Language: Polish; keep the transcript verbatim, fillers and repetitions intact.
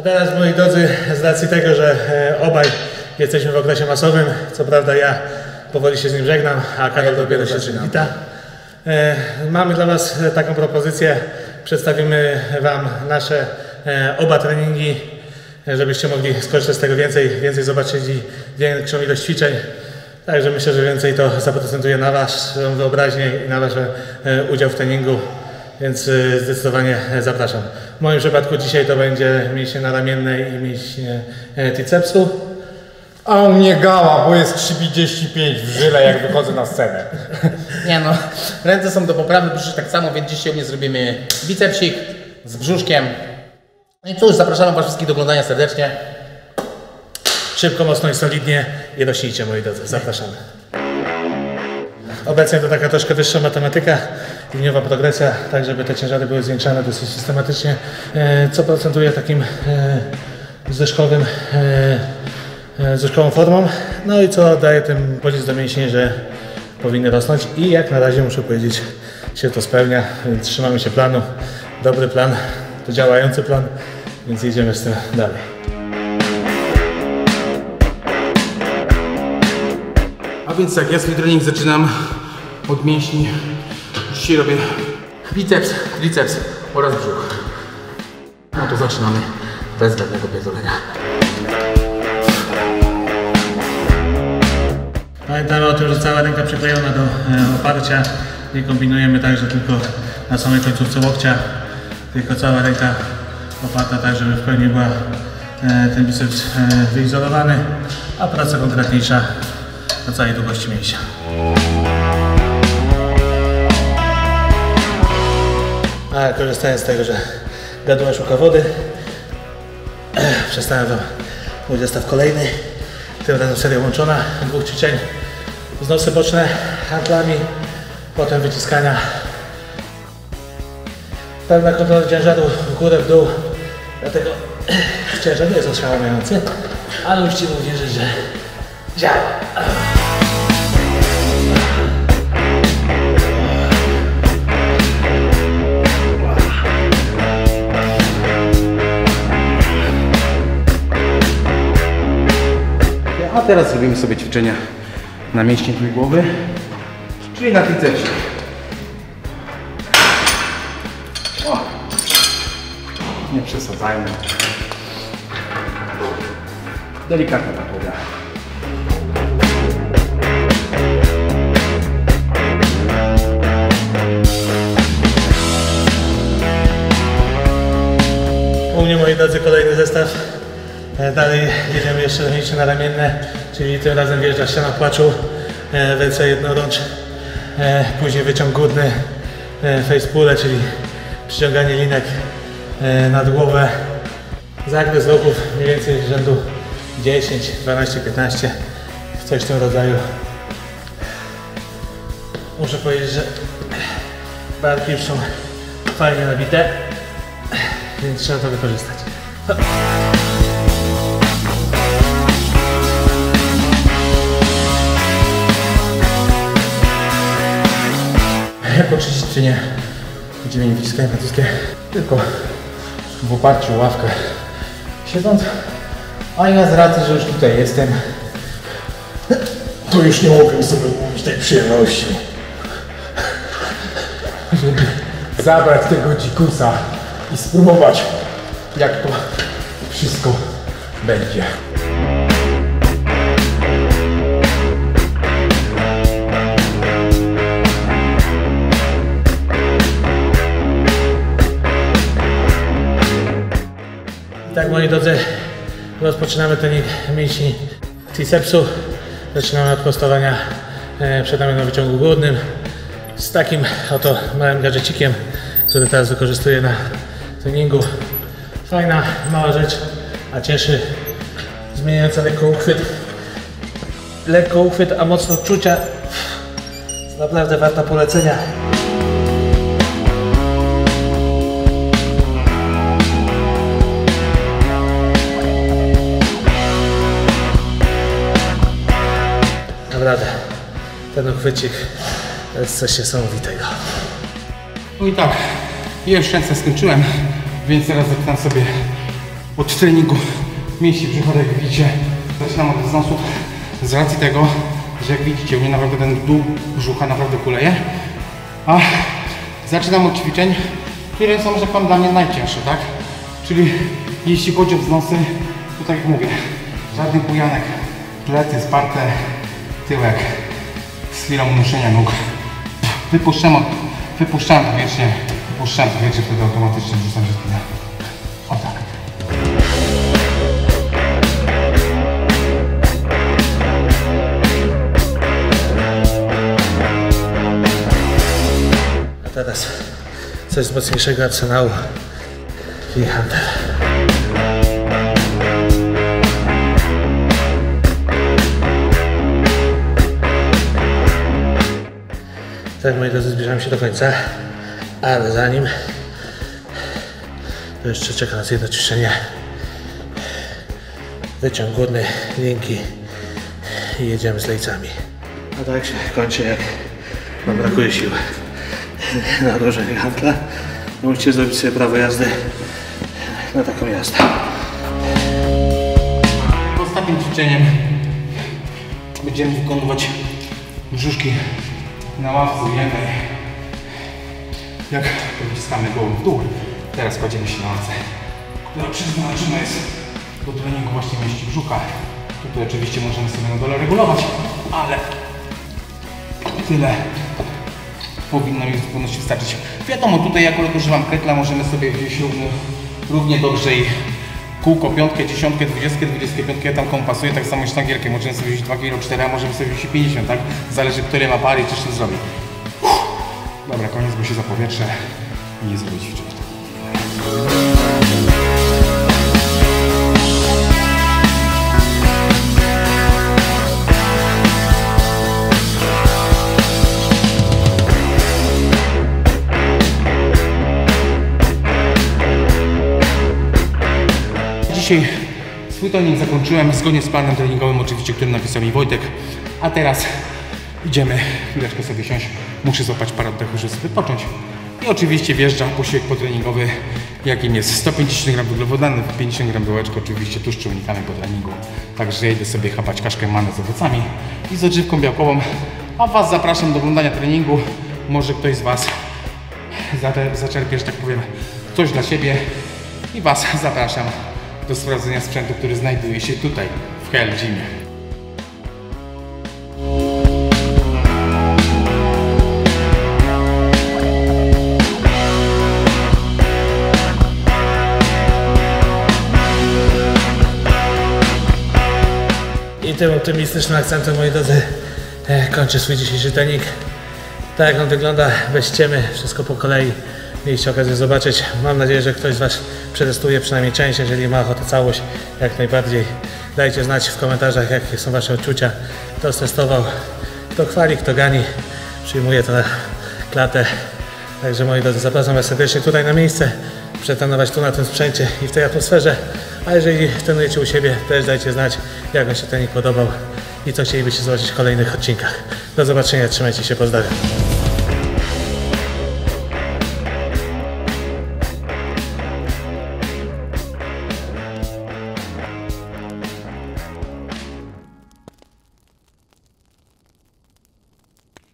teraz, moi drodzy, z racji tego, że e, obaj jesteśmy w okresie masowym, co prawda ja powoli się z nim żegnam, a Karol ja dopiero się wita. E, mamy dla Was taką propozycję, przedstawimy Wam nasze e, oba treningi, żebyście mogli skorzystać z tego więcej, więcej zobaczyć i większą ilość ćwiczeń. Także myślę, że więcej to zaprocentuje na Waszą wyobraźnię i na Wasz e, udział w treningu, więc e, zdecydowanie zapraszam. W moim przypadku dzisiaj to będzie mięśnie naramienne i mięśnie e, tricepsu. A u mnie gała, bo jest trzydzieści pięć w żyle, jak wychodzę na scenę. Nie no, ręce są do poprawy, brzuszek tak samo, więc dzisiaj u mnie zrobimy bicepsik z brzuszkiem. No i cóż, zapraszamy Was wszystkich do oglądania serdecznie. Szybko, mocno i solidnie i rośnijcie, moi drodzy. Zapraszamy. Obecnie to taka troszkę wyższa matematyka, liniowa progresja, tak żeby te ciężary były zwiększane dosyć systematycznie, co procentuje takim zdyszkowym, zdyszkową formą, no i co daje tym pocisk do mięśni, że powinny rosnąć i jak na razie muszę powiedzieć, się to spełnia, więc trzymamy się planu. Dobry plan, to działający plan, więc jedziemy z tym dalej. A więc tak, ja swój trening zaczynam od mięśni. Dzisiaj robię biceps, triceps oraz brzuch. No to zaczynamy bez żadnego pierdolenia. Pamiętamy o tym, że cała ręka przyklejona do e, oparcia. Nie kombinujemy tak, że tylko na samej końcówce łokcia, tylko cała ręka oparta tak, żeby w pełni była e, ten biceps e, wyizolowany, a praca konkretniejsza na całej długości mięśnia. A korzystając z tego, że gaduła szuka wody, przedstawiam Wam mój zestaw kolejny. Tym razem seria łączona dwóch ćwiczeń. Wznosy boczne handlami, potem wyciskania. Pełna kontrola ciężaru w górę, w dół. Dlatego ciężar nie jest oszałamiający, ale musicie uwierzyć, że działa. A teraz zrobimy sobie ćwiczenia na mięśnie trójgłowy, czyli na tricepsie. O! Nie przesadzajmy. Delikatna ta podłoga. U mnie, moi drodzy, kolejny zestaw. Dalej jedziemy jeszcze mięśnie naramienne, czyli tym razem wjeżdża ściana płaczu, ręce jednorącz, później wyciąg górny, face pulle, czyli przyciąganie linek nad głowę, zakres ruchów mniej więcej rzędu dziesięć, dwanaście, piętnaście, coś w tym rodzaju. Muszę powiedzieć, że barki już są fajnie nabite, więc trzeba to wykorzystać. Jako trzecie ćwiczenie będziemy mieli wyciskanie francuskie tylko w oparciu o ławkę siedząc, a ja z racji, że już tutaj jestem, to już nie mogę sobie mówić tej przyjemności, żeby zabrać tego dzikusa i spróbować, jak to wszystko będzie. Tak, moi drodzy, rozpoczynamy trening mięśni tricepsu. Zaczynamy od prostowania przed ramieniem na wyciągu górnym z takim oto małym gadżecikiem, który teraz wykorzystuję na treningu. Fajna, mała rzecz, a cieszy. Zmieniająca lekko uchwyt. Lekko uchwyt, a mocno odczucia. Jest naprawdę warta polecenia. Naprawdę, ten uchwycik to jest coś niesamowitego. No i tak, ja już często skończyłem, więc teraz zaczynam sobie od treningu mięśni brzucha, jak widzicie, zaczynam od wznosów z racji tego, że jak widzicie, u mnie naprawdę ten dół brzucha naprawdę kuleje. A zaczynam od ćwiczeń, które są, że powiem, dla mnie najcięższe, tak? Czyli jeśli chodzi o wznosy, to tak jak mówię, żadnych bujanek, plecy sparte, tyłek z chwilą unoszenia nóg. Wypuszczam, wypuszczam powietrze, wypuszczam powietrze, wtedy automatycznie wrzucam się spinę. O tak. A teraz coś z mocniejszego arsenału i handel. Tak, moi drodzy, zbliżamy się do końca, ale zanim to jeszcze czeka nas jedno ćwiczenie. Wyciąg górny, linki i jedziemy z lejcami. A tak się kończy, jak wam brakuje siły na odłożenie handla. Musicie zrobić sobie prawo jazdy na taką jazdę. Ostatnim ćwiczeniem będziemy wykonywać brzuszki na ławce ujętej. Jak wyciskamy głową w dół, teraz kładziemy się na ławce, która przeznaczona jest do treningu właśnie mięśni brzucha. Tutaj oczywiście możemy sobie na dole regulować, ale tyle powinno mi w zupełności wystarczyć. Wiadomo, tutaj jak używam krekla, możemy sobie wziąć równie, równie dobrze i kółko, piątkę, dziesiątkę, dwudziestkę, dwudziestkę piątkę, tam komu pasuje, tak samo sztangierkę, możemy sobie wziąć dwa kilo cztery, a możemy sobie wziąć pięćdziesiąt, tak? Zależy, który ma pary i coś z zrobi. Uff. Dobra, koniec, bo się zapowietrze i nie zrobić ćwiczeń. Dzisiaj swój trening zakończyłem zgodnie z planem treningowym, oczywiście, który napisał mi Wojtek. A teraz idziemy chwileczkę sobie siąść. Muszę złapać parę oddechów, żeby sobie wypocząć. I oczywiście wjeżdża posiłek potreningowy, jakim jest sto pięćdziesiąt gramów węglowodanów, pięćdziesiąt gramów białeczka, oczywiście tłuszczu unikamy po treningu. Także ja idę sobie chapać kaszkę mannę z owocami i z odżywką białkową. A Was zapraszam do oglądania treningu. Może ktoś z Was zaczerpie, że tak powiem, coś dla siebie. I Was zapraszam do sprawdzenia sprzętu, który znajduje się tutaj, w Hell Gymie. I tym optymistycznym akcentem, moi drodzy, e, kończę swój dzisiejszy trening. Tak jak on wygląda, bez ściemy, wszystko po kolei. Mieliście okazję zobaczyć. Mam nadzieję, że ktoś z Was przetestuje przynajmniej część. Jeżeli ma ochotę całość, jak najbardziej. Dajcie znać w komentarzach, jakie są Wasze odczucia. Kto stestował, kto chwali, kto gani. Przyjmuję to na klatę. Także, moi drodzy, zapraszam Was serdecznie tutaj na miejsce. Przetrenować tu na tym sprzęcie i w tej atmosferze. A jeżeli trenujecie u siebie, też dajcie znać, jak Wam się trening podobał i co chcielibyście zobaczyć w kolejnych odcinkach. Do zobaczenia, trzymajcie się, pozdrawiam.